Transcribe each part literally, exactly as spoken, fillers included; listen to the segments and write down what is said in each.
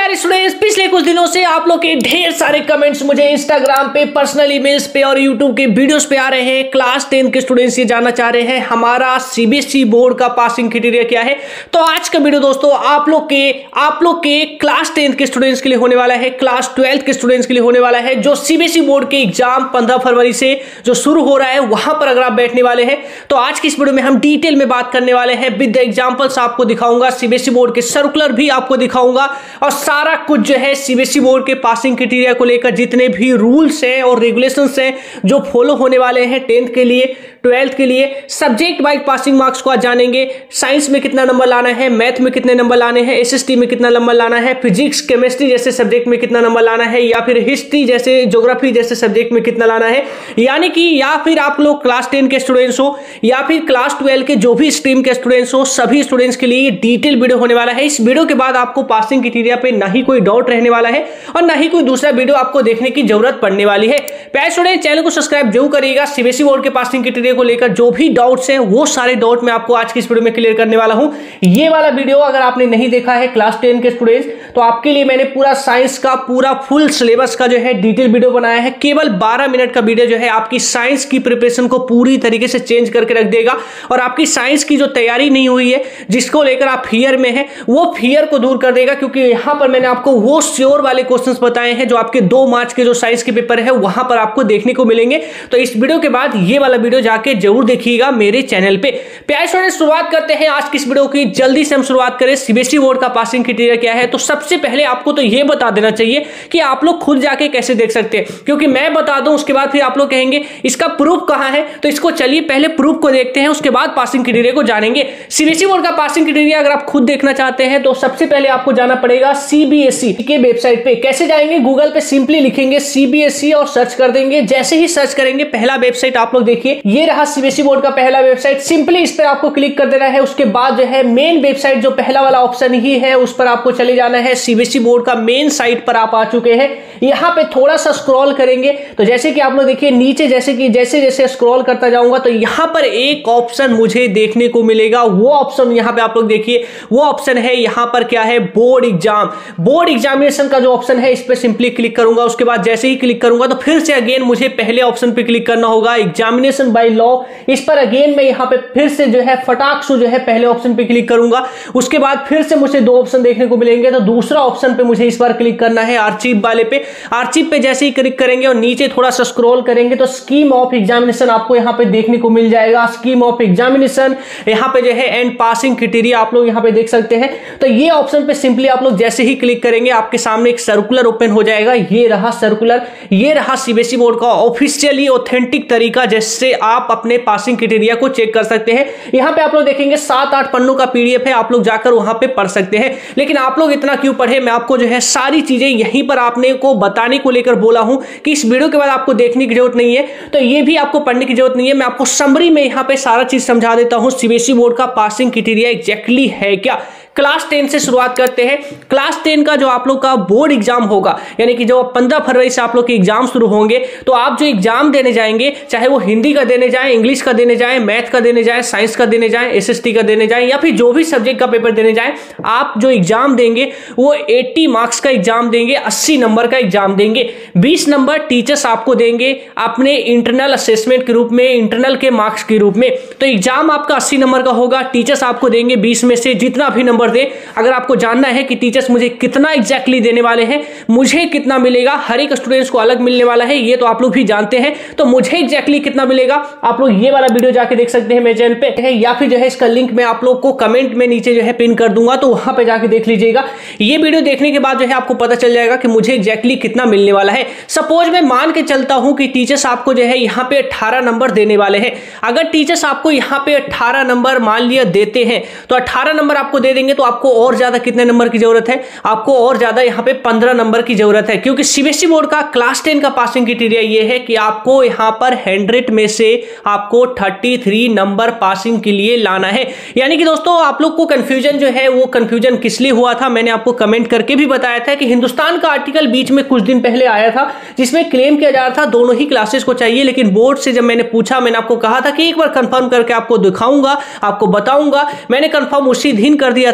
यार स्टूडेंट्स, पिछले कुछ दिनों से आप लोग के ढेर सारे कमेंट्स मुझे इंस्टाग्राम पे, पर्सनल ईमेल्स पे और यूट्यूब के वीडियोस पे आ रहे हैं। क्लास टेन के स्टूडेंट्स ये जानना चाह रहे हैं हमारा सीबीएसई बोर्ड का पासिंग क्राइटेरिया क्या है। तो आज का वीडियो दोस्तों आप लोग के आप लोग के क्लास टेंथ के स्टूडेंट्स के लिए होने वाला है, क्लास ट्वेल्थ के स्टूडेंट्स के लिए होने वाला है। जो सीबीएसई बोर्ड के एग्जाम पंद्रह फरवरी से जो शुरू हो रहा है वहां पर अगर आप बैठने वाले हैं तो आज की इस वीडियो में हम डिटेल में बात करने वाले हैं। विद एग्जांपल्स आपको दिखाऊंगा, सीबीएसई बोर्ड के सर्कुलर भी आपको दिखाऊंगा और सारा कुछ जो है सीबीएसई बोर्ड के पासिंग क्राइटेरिया को लेकर जितने भी रूल्स हैं और रेगुलेशंस हैं जो फॉलो होने वाले हैं टेंथ के लिए, ट्वेल्थ के लिए, सब्जेक्ट वाइज पासिंग मार्क्स को आज जानेंगे। साइंस में कितना नंबर लाना है, मैथ में कितने नंबर लाने हैं, एसएसटी में कितना नंबर लाना है, फिजिक्स केमिस्ट्री जैसे सब्जेक्ट में कितना नंबर लाना है, या फिर हिस्ट्री जैसे, ज्योग्राफी जैसे सब्जेक्ट में कितना लाना है। यानी कि या फिर आप लोग क्लास टेन के स्टूडेंट्स हो या फिर क्लास ट्वेल्व के जो भी स्ट्रीम के स्टूडेंट्स हो, सभी स्टूडेंट्स के लिए डिटेल वीडियो होने वाला है। इस वीडियो के बाद आपको पासिंग क्राइटेरिया पे ना ही कोई डाउट रहने वाला है और ना ही कोई दूसरा वीडियो आपको देखने की जरूरत पड़ने वाली है। प्यारे स्टूडेंट, चैनल को सब्सक्राइब जरूर करिएगा। सीबीएसई बोर्ड के पासिंग क्राइटेरिया को लेकर जो भी डाउट्स हैं वो सारे डाउट मैं आपको आज की इस वीडियो में क्लियर करने वाला हूं। ये वाला वीडियो अगर आपने नहीं देखा है क्लास टेन के स्टूडेंट्स, तो आपके लिए मैंने पूरा साइंस का पूरा फुल सिलेबस का जो है डिटेल वीडियो बनाया है। केवल बारह मिनट का वीडियो जो है आपकी साइंस की प्रिपरेशन को पूरी तरीके से चेंज करके रख देगा और आपकी साइंस की जो तैयारी नहीं हुई है, जिसको लेकर आप फियर में है, वो फियर को दूर कर देगा। क्योंकि यहां पर मैंने आपको वो श्योर वाले क्वेश्चंस बताए हैं जो आपके दो मार्च के जो साइंस के पेपर है वहां पर आपको देखने को मिलेंगे। तो इस वीडियो के बाद ये वाला वीडियो जाके जरूर देखिएगा मेरे चैनल पे। प्यारे स्टूडेंट, शुरुआत करते हैं आज की इस वीडियो की। जल्दी से हम शुरुआत करें सीबीएसई बोर्ड का पासिंग क्राइटेरिया क्या है। तो सबसे पहले आपको तो ये बता देना चाहिए कि आप लोग खुद जाके कैसे देख सकते हैं, क्योंकि मैं बता दूं उसके बाद फिर आप लोग कहेंगे इसका प्रूफ कहां है। तो इसको चलिए पहले प्रूफ को देखते हैं, उसके बाद पासिंग क्राइटेरिया को जानेंगे। सीबीएसई बोर्ड का पासिंग क्राइटेरिया अगर आप खुद देखना चाहते हैं तो सबसे पहले आपको जाना पड़ेगा सीबीएसई के वेबसाइट पे। कैसे जाएंगे? गूगल पे सिंपली लिखेंगे सीबीएसई और सर्च कर देंगे। जैसे ही सर्च करेंगे पहला वेबसाइट आप लोग देखिए, ये रहा सीबीएसई बोर्ड का पहला वेबसाइट। सिंपली इस पर आपको क्लिक कर देना है। उसके बाद जो है मेन वेबसाइट जो पहला वाला ऑप्शन ही है उस पर आपको चले जाना है। सीबीएसई बोर्ड का मेन साइट पर आप आ चुके हैं। यहां पे थोड़ा सा स्क्रॉल करेंगे तो जैसे कि आप लोग देखिए नीचे, जैसे कि जैसे जैसे स्क्रॉल करता जाऊंगा तो यहां पर एक ऑप्शन मुझे देखने को मिलेगा। वो ऑप्शन यहां पे आप लोग देखिए, वो ऑप्शन है यहां पर क्या है, बोर्ड एग्जाम। बोर्ड एग्जामिनेशन का जो ऑप्शन है इस पर सिंपली क्लिक करूंगा। उसके बाद जैसे ही क्लिक करूंगा तो फिर से अगेन मुझे पहले ऑप्शन पे क्लिक करना होगा, एग्जामिनेशन बाय लॉ। इस पर अगेन मैं यहां पे फिर से जो है फटाक से जो है पहले ऑप्शन पे क्लिक करूंगा। उसके बाद फिर से मुझे दो ऑप्शन देखने को मिलेंगे, तो दूसरा ऑप्शन पे मुझे इस बार क्लिक करना है आर्चिव वाले पे। आर्चिव पे जैसे ही क्लिक करेंगे और नीचे थोड़ा सा स्क्रॉल करेंगे तो स्कीम ऑफ एग्जामिनेशन आपको यहां पे देखने को मिल जाएगा। स्कीम ऑफ एग्जामिनेशन यहां पे जो है एंड पासिंग क्राइटेरिया आप लोग यहां पे देख सकते हैं। तो ये ऑप्शन पे सिंपली आप लोग जैसे ही क्लिक करेंगे आपके सामने एक सर्कुलर ओपन हो जाएगा। ये रहा सर्कुलर, ये रहा सीबीएसई बोर्ड का ऑफिशियली ऑथेंटिक तरीका जिससे आप अपने पासिंग क्राइटेरिया को चेक कर सकते हैं। यहां पे आप लोग देखेंगे सात आठ पन्नों का पीडीएफ है, आप लोग जाकर वहां पे पढ़ सकते हैं। लेकिन आप लोग इतना क्यों पढ़े, मैं आपको जो है सारी चीजें यहीं पर आपने को बताने को लेकर बोला हूं कि इस वीडियो के बाद आपको देखने की जरूरत नहीं है, तो ये भी आपको पढ़ने की जरूरत नहीं है। मैं आपको समरी में यहां पे सारा चीज समझा देता हूं सीबीएसई बोर्ड का पासिंग क्राइटेरिया एग्जैक्टली है क्या। क्लास टेन से शुरुआत करते हैं। क्लास टेन का जो आप लोग का बोर्ड एग्जाम होगा, यानी कि जो पंद्रह फरवरी से आप लोग के एग्जाम शुरू होंगे, तो आप जो एग्जाम देने जाएंगे, चाहे वो हिंदी का देने जाएं, इंग्लिश का देने जाएं, मैथ का देने जाएं, साइंस का देने जाएं, एसएसटी का देने जाएं, या फिर जो भी सब्जेक्ट का पेपर देने जाएं, आप जो एग्जाम देंगे वो अस्सी मार्क्स का एग्जाम देंगे, अस्सी नंबर का एग्जाम देंगे। बीस नंबर टीचर्स आपको देंगे अपने इंटरनल असेसमेंट के रूप में, इंटरनल के मार्क्स के रूप में। तो एग्जाम आपका अस्सी नंबर का होगा, टीचर्स आपको देंगे बीस में से जितना भी नंबर दे। अगर आपको जानना है कि टीचर्स मुझे कितना एग्जैक्टली देने वाले हैं, मुझे कितना मिलेगा, हर एक स्टूडेंट्स को अलग मिलने वाला है, ये तो आप लोग भी जानते हैं। तो मुझे एग्जैक्टली कितना मिलेगा आप लोग ये वाला वीडियो जाके देख सकते हैं मेरे चैनल पे है, या फिर जो है इसका लिंक मैं आप लोग को कमेंट में नीचे जो है पिन कर दूंगा, तो वहां पे जाके देख लीजिएगा। ये वीडियो देखने के बाद जो है आपको पता चल जाएगा कि मुझे एग्जैक्टली कितना मिलने वाला है। सपोज मैं मान के चलता हूं कि टीचर्स आपको जो है यहाँ पे अठारह नंबर देने वाले हैं। अगर टीचर्स आपको यहाँ पे अठारह नंबर मान लिया देते हैं, तो अठारह नंबर आपको दे देंगे, तो आपको और ज्यादा कितने नंबर की जरूरत है, आपको और ज्यादा यहाँ पे पंद्रह नंबर की जरूरत है। क्योंकि सीबीएसई बोर्ड का क्लास टेन का पासिंग क्राइटेरिया ये है कि आपको यहाँ पर हंड्रेड में से आपको तैंतीस नंबर पासिंग के लिए लाना है। यानी कि दोस्तों आप लोग को कंफ्यूजन जो है वो कंफ्यूजन किस लिए हुआ था, मैंने आपको कमेंट करके भी बताया था कि हिंदुस्तान का आर्टिकल बीच में कुछ दिन पहले आया था जिसमें क्लेम किया जा रहा था दोनों ही क्लासेस को चाहिए। लेकिन बोर्ड से जब मैंने पूछा, मैंने आपको कहा था कि एक बार कंफर्म करके आपको दिखाऊंगा, आपको बताऊंगा। मैंने कंफर्म उसी दिन कर दिया था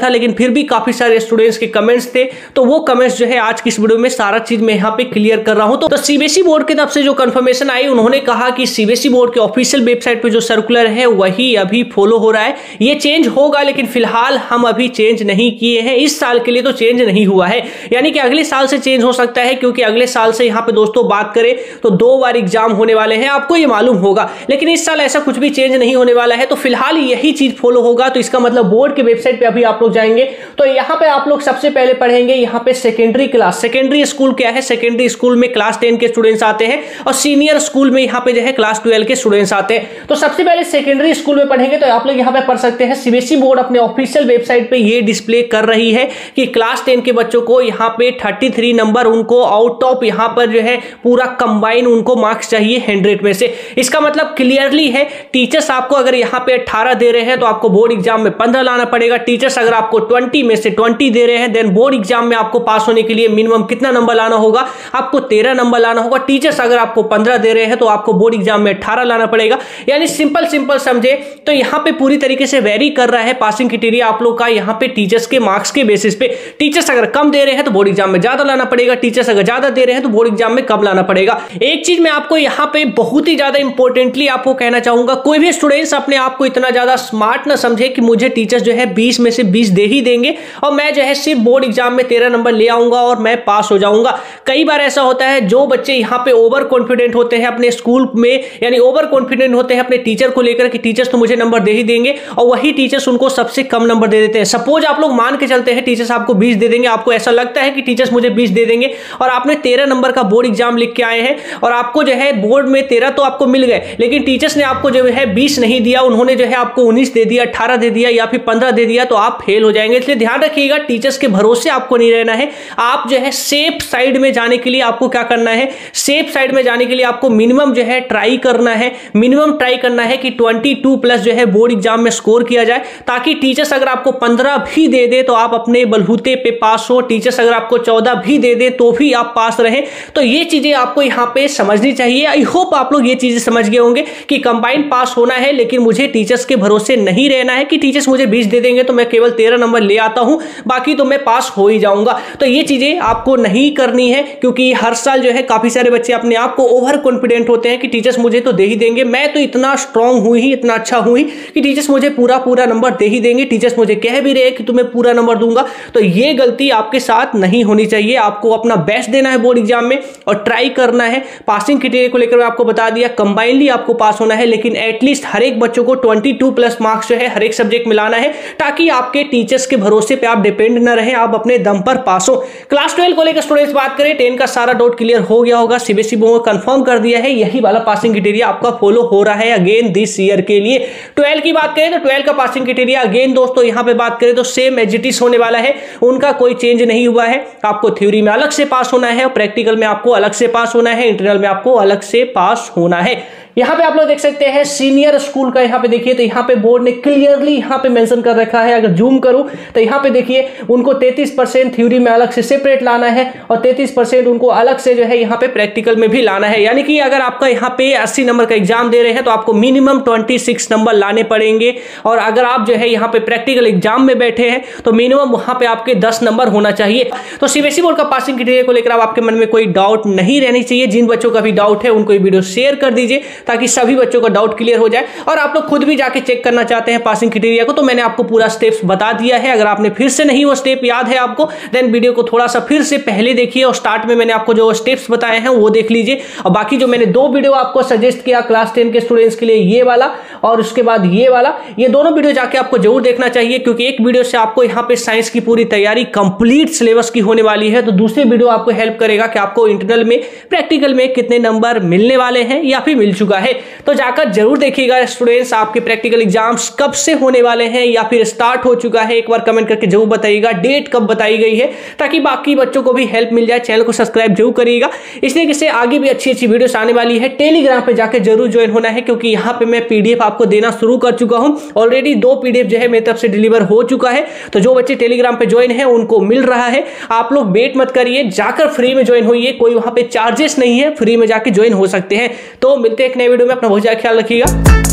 था, लेकिन फिर भी काफी सारे स्टूडेंट्स के कमेंट्स थे, तो वो कमेंट्स जो है आज की इस वीडियो में सारा चीज मैं यहाँ पे क्लियर कर रहा हूँ। तो, तो सीबीएसई बोर्ड की तरफ से जो कंफर्मेशन आई, उन्होंने कहा कि सीबीएसई बोर्ड के ऑफिशियल वेबसाइट पे जो सर्कुलर है वही अभी फॉलो हो रहा है। ये चेंज होगा, लेकिन फिलहाल हम अभी चेंज नहीं किए हैं, इस साल के लिए तो चेंज नहीं हुआ है, यानी कि अगले साल से चेंज हो सकता है, क्योंकि अगले साल से यहाँ पे दोस्तों बात करें तो दो बार एग्जाम होने वाले हैं, आपको ये मालूम होगा। लेकिन इस साल ऐसा कुछ भी चेंज नहीं होने वाला है, तो फिलहाल यही चीज फॉलो होगा। तो इसका मतलब बोर्ड के वेबसाइट पे अभी आप लोग जाएंगे तो यहाँ पे आप लोग सबसे पहले पढ़ेंगे यहाँ पे सेकेंडरी क्लास। सेकेंडरी स्कूल क्या है? सेकेंडरी स्कूल में क्लास टेन के स्टूडेंट्स आते हैं और सीनियर स्कूल में यहाँ पे जो है क्लास ट्वेल्व के स्टूडेंट्स आते हैं। तो सबसे पहले सेकेंडरी स्कूल में पढ़ेंगे तो आप लोग यहाँ पे पढ़ सकते हैं, सीबीएसई बोर्ड अपने ऑफिशियल वेबसाइट पे ये डिस्प्ले कर रही है कि क्लास टेन के बच्चों को यहाँ पे तैंतीस नंबर उनको आउट ऑफ यहाँ पर जो है पूरा कंबाइन उनको मार्क्स चाहिए हंड्रेड में से। इसका मतलब क्लियरली है, टीचर्स आपको अगर यहाँ पे अठारह दे रहे हैं तो आपको बोर्ड एग्जाम में पंद्रह लाना पड़ेगा। टीचर्स अगर आपको बीस में से बीस दे रहे हैं, देन बोर्ड एग्जाम में आपको पास होने के लिए मिनिमम कितना नंबर लाना होगा? आपको तेरह नंबर लाना होगा। टीचर्स अगर आपको पंद्रह दे रहे हैं तो आपको बोर्ड एग्जाम में अठारह लाना पड़ेगा। यानी सिंपल सिंपल समझे तो यहाँ पे पूरी तरीके से वेरी कर रहा है पासिंग क्राइटेरिया आप लोग का यहाँ पे टीचर्स के मार्क्स के बेसिस पे। टीचर्स अगर कम दे रहे हैं तो बोर्ड एग्जाम में ज्यादा लाना पड़ेगा, टीचर्स अगर ज्यादा दे रहे हैं तो बोर्ड एग्जाम में कम लाना पड़ेगा। एक चीज मैं आपको यहाँ पे बहुत ही ज्यादा इंपॉर्टेंटली आपको कहना चाहूंगा, कोई भी स्टूडेंट्स अपने आप को इतना ज्यादा स्मार्ट ना समझे कि मुझे टीचर्स जो है बीस में से बीस दे ही देंगे और मैं जो है सिर्फ बोर्ड एग्जाम में तेरह नंबर ले आऊंगा और मैं पास हो जाऊंगा। कई बार ऐसा होता है, जो बच्चे यहाँ पे ओवर कॉन्फिडेंट होते हैं अपने स्कूल में, यानी ओवर कॉन्फिडेंट होते हैं अपने टीचर को लेकर कि टीचर्स तो मुझे नंबर दे ही देंगे, और वही टीचर्स उनको सबसे कम नंबर दे देते हैं। सपोज आप लोग मान के चलते हैं टीचर्स आपको बीस दे देंगे, आपको ऐसा लगता है कि टीचर्स मुझे बीस दे देंगे, और आपने तेरह नंबर का बोर्ड एग्जाम लिख के आए हैं और आपको जो है बोर्ड में तेरह तो आपको मिल गए, लेकिन टीचर्स ने आपको जो है बीस नहीं दिया, उन्होंने जो है आपको उन्नीस दे दिया, अठारह दे दिया या फिर पंद्रह दे दिया, तो आप फेल हो जाएंगे। इसलिए ध्यान रखिएगा, टीचर्स के भरोसे आपको नहीं रहना है। आप जो है सेफ साइड में जाने के लिए आपको क्या करना है? सेफ साइड में जाने के लिए आपको मिनिमम जो है ट्राई करना है, मिनिमम ट्राई करना है कि बाईस प्लस जो है बोर्ड एग्जाम में स्कोर किया जाए, ताकि टीचर्स अगर आपको पंद्रह भी दे दे तो आप अपने बलबूते पे पास हो, टीचर्स अगर आपको चौदह भी दे दे तो भी आप पास रहें। तो ये चीजें आपको यहाँ पे समझनी चाहिए। आई होप आप लोग ये चीजें समझ गए होंगे कि कंबाइन पास होना है, लेकिन मुझे टीचर्स के भरोसे नहीं रहना है कि टीचर्स मुझे बीस दे देंगे तो मैं केवल तेरह नंबर ले आता हूं, बाकी तो मैं पास हो ही जाऊंगा। तो ये चीजें आपको नहीं करनी है, क्योंकि हर साल जो है काफी सारे बच्चे अपने आप को ओवर कॉन्फिडेंट होते हैं कि टीचर्स मुझे तो दे ही देंगे, मैं तो इतना स्ट्रांग हूं ही, इतना अच्छा हूं ही कि टीचर्स मुझे पूरा पूरा नंबर दे ही देंगे, टीचर्स मुझे कह भी रहे कि तुम्हें पूरा नंबर दूंगा। तो ये गलती आपके साथ नहीं होनी चाहिए। आपको अपना बेस्ट देना है बोर्ड एग्जाम में और ट्राई करना है। पासिंग क्राइटेरिया को लेकर आपको बता दिया, कंबाइनली आपको पास होना है, लेकिन एटलीस्ट हर एक बच्चों को बाईस प्लस मार्क्स जो है हर एक सब्जेक्ट में लाना है, ताकि आपके टीचर्स के भरोसे पे आप डिपेंड ना रहे, आप अपने दम पर पास हो। क्लास ट्वेल्व को लेकर स्टूडेंट्स बात करें, टेन का सारा डाउट क्लियर हो गया होगा। सीबीएसई बोर्ड कंफर्म कर दिया है, यही वाला पासिंग क्राइटेरिया आपका फॉलो हो रहा है अगेन दिस ईयर के लिए। ट्वेल्व की बात करें तो ट्वेल्व का पासिंग क्राइटेरिया अगेन दोस्तों यहाँ पे बात करें तो सेम एज इट इज होने वाला है, उनका कोई चेंज नहीं हुआ है। आपको थ्योरी में अलग से पास होना है और प्रैक्टिकल में आपको अलग से पास होना है, इंटरनल में आपको अलग से पास होना है। यहाँ पे आप लोग देख सकते हैं सीनियर स्कूल का, यहाँ पे देखिए तो यहाँ पे बोर्ड ने क्लियरली यहाँ पे मेंशन कर रखा है। अगर जूम करूं तो यहाँ पे देखिए उनको तैंतीस परसेंट थ्योरी में अलग से सेपरेट लाना है और तैंतीस परसेंट उनको अलग से जो है यहाँ पे प्रैक्टिकल में भी लाना है। यानी कि अगर आपका यहाँ पे अस्सी नंबर का एग्जाम दे रहे हैं तो आपको मिनिमम छब्बीस नंबर लाने पड़ेंगे, और अगर आप जो है यहाँ पे प्रैक्टिकल एग्जाम में बैठे हैं तो मिनिमम वहां पे आपके दस नंबर होना चाहिए। तो सीबीएसई बोर्ड का पासिंग क्राइटेरिया को लेकर आपके मन में कोई डाउट नहीं रहनी चाहिए। जिन बच्चों का भी डाउट है उनको ये वीडियो शेयर कर दीजिए, ताकि सभी बच्चों का डाउट क्लियर हो जाए। और आप लोग खुद भी जाके चेक करना चाहते हैं पासिंग क्राइटेरिया को, तो मैंने आपको पूरा स्टेप्स बता दिया है। अगर आपने फिर से नहीं वो स्टेप याद है आपको, देन वीडियो को थोड़ा सा फिर से पहले देखिए और स्टार्ट में मैंने आपको जो स्टेप्स बताए हैं वो देख लीजिए। और बाकी जो मैंने दो वीडियो आपको सजेस्ट किया क्लास टेन के स्टूडेंट्स के लिए, ये वाला और उसके बाद ये वाला, ये दोनों वीडियो जाके आपको जरूर देखना चाहिए, क्योंकि एक वीडियो से आपको यहाँ पे साइंस की पूरी तैयारी कंप्लीट सिलेबस की होने वाली है, तो दूसरे वीडियो आपको हेल्प करेगा कि आपको इंटरनल में प्रैक्टिकल में कितने नंबर मिलने वाले हैं या फिर मिल चुका है। तो जाकर जरूर देखिएगा स्टूडेंट्स, आपके प्रैक्टिकल एग्जाम्स कब से होने वाले हैं या फिर स्टार्ट हो चुका है, एक बार कमेंट करके जरूर बताइएगा, डेट कब बताई गई है, ताकि बाकी बच्चों को भी हेल्प मिल जाए। चैनल को सब्सक्राइब जरूर करिएगा, इसलिए कि आगे भी अच्छी अच्छी वीडियोस आने वाली है। टेलीग्राम पे जाकर जरूर ज्वाइन होना है, क्योंकि यहाँ पे मैं पीडीएफ आपको देना शुरू कर चुका हूँ। ऑलरेडी दो पीडीएफ जो है मेरी तरफ से डिलीवर हो चुका है, तो जो बच्चे टेलीग्राम पे ज्वाइन है उनको मिल रहा है। आप लोग वेट मत करिए, जाकर फ्री में ज्वाइन होइए, कोई वहां पे चार्जेस नहीं है, फ्री में जाकर ज्वाइन हो सकते हैं। तो मिलते हैं एक नए वीडियो में, अपना बहुत ज्यादा ख्याल रखिएगा।